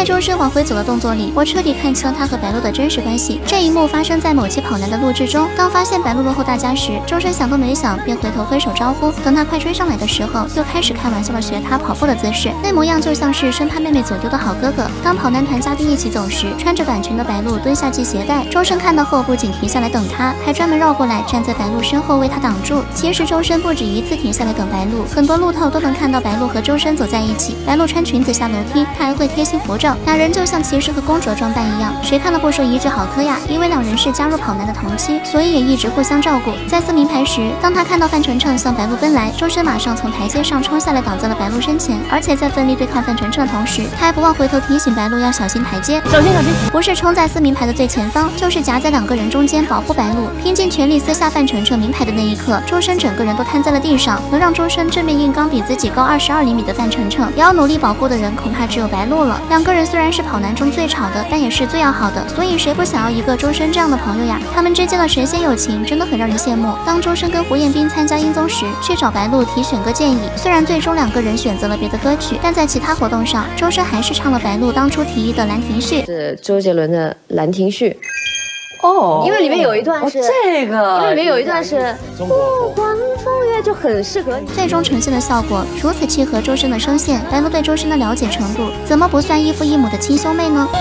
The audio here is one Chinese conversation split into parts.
周深往回走的动作里，我彻底看清了他和白鹿的真实关系。这一幕发生在某期跑男的录制中，当发现白鹿落后大家时，周深想都没想便回头挥手招呼。等他快追上来的时候，又开始开玩笑的学他跑步的姿势，那模样就像是生怕妹妹走丢的好哥哥。当跑男团嘉宾一起走时，穿着短裙的白鹿蹲下系鞋带，周深看到后不仅停下来等他，还专门绕过来站在白鹿身后为他挡住。其实周深不止一次停下来等白鹿，很多路透都能看到白鹿和周深走在一起。白鹿穿裙子下楼梯，他还会贴心扶着，俩人就像骑士和公主的装扮一样，谁看了不说一句好磕呀？因为两人是加入跑男的同期，所以也一直互相照顾。在撕名牌时，当他看到范丞丞向白鹿奔来，周深马上从台阶上冲下来挡在了白鹿身前，而且在奋力对抗范丞丞的同时，他还不忘回头提醒白鹿要小心台阶，小心小心，不是冲在撕名牌的最前方，就是夹在两个人中间保护白鹿。拼尽全力撕下范丞丞名牌的那一刻，周深整个人都瘫在了地上。能让周深正面硬刚比自己高22厘米的范丞丞，也要努力保护的人恐怕只有白鹿了。两个人虽然是跑男中最吵的，但也是最要好的，所以谁不想要一个周深这样的朋友呀？他们之间的神仙友情真的很让人羡慕。当周深跟胡彦斌参加音综时，去找白鹿提选歌建议，虽然最终两个人选择了别的歌曲，但在其他活动上，周深还是唱了白鹿当初提议的《兰亭序》， 是周杰伦的《兰亭序》。 哦， 因为里面有一段是这个， 因为里面有一段是不管风月，就很适合你。 最终呈现的效果如此契合周深的声线，白鹿对周深的了解程度，怎么不算异父异母的亲兄妹呢？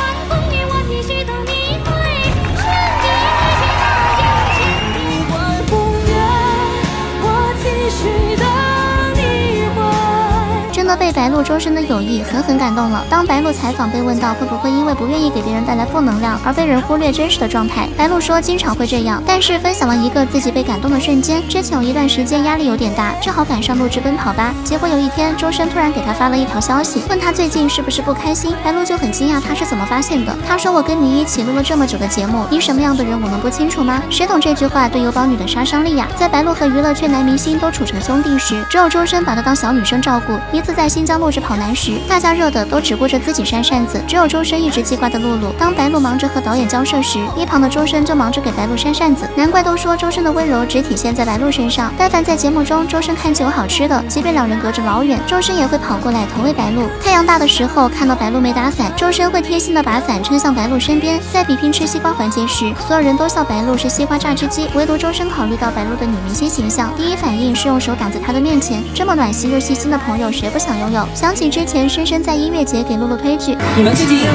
真的被白鹿周深的友谊狠狠感动了。当白鹿采访被问到会不会因为不愿意给别人带来负能量而被人忽略真实的状态，白鹿说经常会这样，但是分享了一个自己被感动的瞬间。之前有一段时间压力有点大，正好赶上录制奔跑吧，结果有一天周深突然给他发了一条消息，问他最近是不是不开心。白鹿就很惊讶他是怎么发现的，他说我跟你一起录了这么久的节目，你什么样的人我能不清楚吗？谁懂这句话对有宝女的杀伤力呀？在白鹿和娱乐圈男明星都处成兄弟时，只有周深把他当小女生照顾。一次在新疆录制跑男时，大家热的都只顾着自己扇扇子，只有周深一直记挂的露露。当白鹿忙着和导演交涉时，一旁的周深就忙着给白鹿扇扇子。难怪都说周深的温柔只体现在白鹿身上。但凡在节目中周深看见有好吃的，即便两人隔着老远，周深也会跑过来投喂白鹿。太阳大的时候，看到白鹿没打伞，周深会贴心的把伞撑向白鹿身边。在比拼吃西瓜环节时，所有人都笑白鹿是西瓜榨汁机，唯独周深考虑到白鹿的女明星形象，第一反应是用手挡在她的面前。这么暖心又细心的朋友，谁不想拥有？想起之前深深在音乐节给露露推剧， 你们自己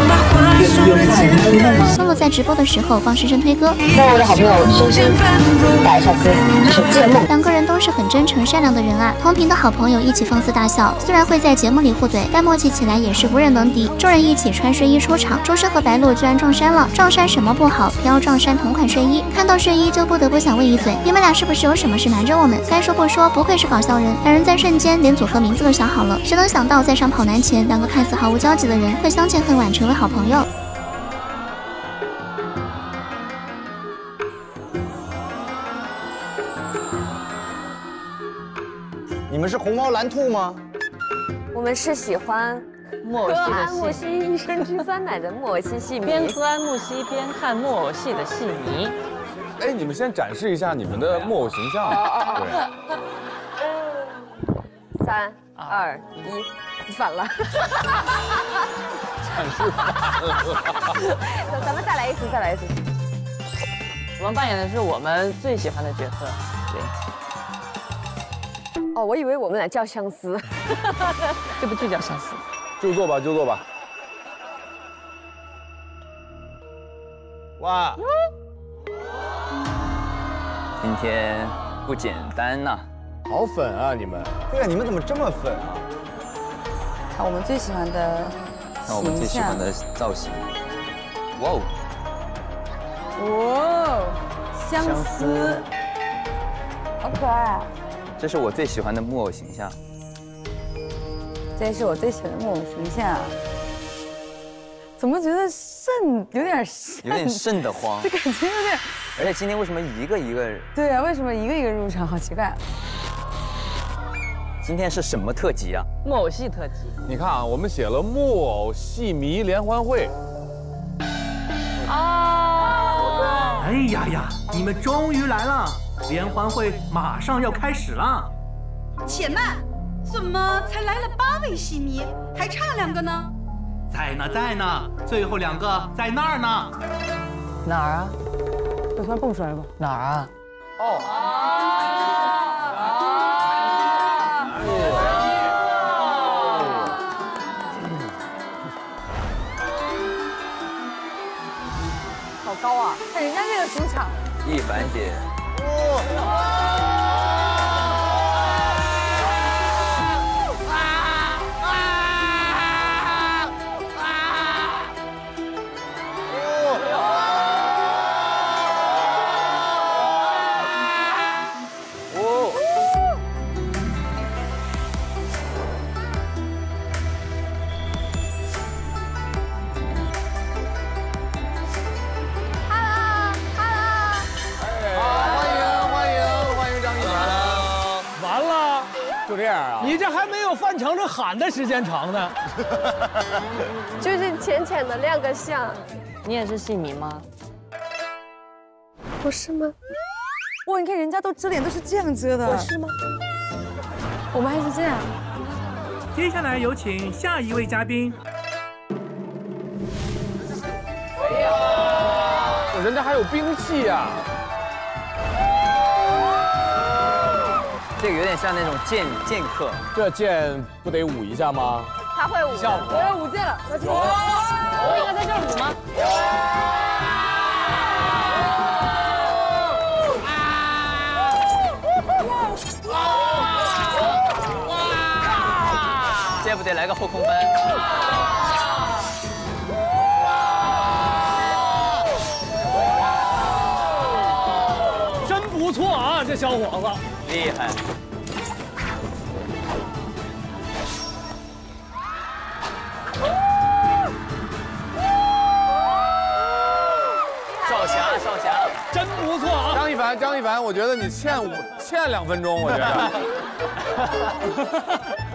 露露在直播的时候帮深深推歌， 让我的好朋友深深打一下歌，这首《借梦》。 两个人都是很真诚善良的人啊，同频的好朋友一起放肆大笑，虽然会在节目里互怼，但默契起来也是无人能敌。众人一起穿睡衣出场，周深和白鹿居然撞衫了，撞衫什么不好，偏要撞衫同款睡衣。看到睡衣就不得不想问一嘴，你们俩是不是有什么事瞒着我们？该说不说，不愧是搞笑人。两人在瞬间连组合名字都想好了，谁能想到在上跑男前，两个看似毫无交集的人会相见恨晚，成为好朋友。 你们是红毛蓝兔吗？ 我们是喜欢木偶喝戏的戏， 安慕希益生菌酸奶的木偶戏戏迷。 边喝安慕希边看木偶戏的戏迷。 哎，你们先展示一下你们的木偶形象。对。 3、2、1，反了。 展示反了。 咱们再来一次，再来一次。 我们扮演的是我们最喜欢的角色。对。 哦，我以为我们俩叫相思。 这不就叫相思？ 就做吧，就做吧。哇！ 今天不简单呐。 好粉啊你们！对啊，你们怎么这么粉啊？ 看我们最喜欢的， 看我们最喜欢的造型。哇哦！ 哇，相思，好可爱啊！ 这是我最喜欢的木偶形象。 这也是我最喜欢的木偶形象。怎么觉得有点瘆得慌？ 这感觉有点。 而且今天为什么一个一个？ 对啊，为什么一个一个入场？好奇怪。 今天是什么特辑啊？ 木偶戏特辑。 你看啊，我们写了木偶戏迷联欢会。 哦。 哎呀呀，你们终于来了！联欢会马上要开始了。 且慢，怎么才来了8位戏迷，还差2个呢？ 在呢，在呢，最后2个在那儿呢。 哪儿啊？ 这突然蹦出来了吧？ 哪儿啊？ 好高啊！看人家这个主场， 一凡姐， 就这样啊？ 你这还没有范丞丞喊的时间长呢。 就是浅浅的亮个相， 你也是戏迷吗？ 不是吗？ 哇，你看人家都遮脸都是这样遮的， 是吗？ 我们还是这样。 接下来有请下一位嘉宾。 人家还有兵器啊！ 这个有点像那种剑客。 这剑不得舞一下吗？ 他会舞， 我要舞剑了，小青。 我应该在这儿舞吗？ 这不得来个后空翻？ 真不错啊，这小伙子厉害！少侠， 真不错啊！ 张一凡，我觉得你欠2分钟，我觉得。